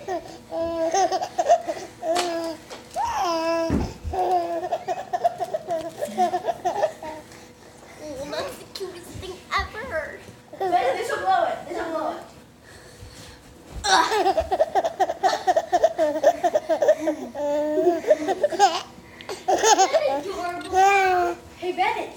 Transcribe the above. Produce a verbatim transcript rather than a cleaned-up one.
That's the cutest thing ever. This will blow it. This will blow it. Hey, Bennett.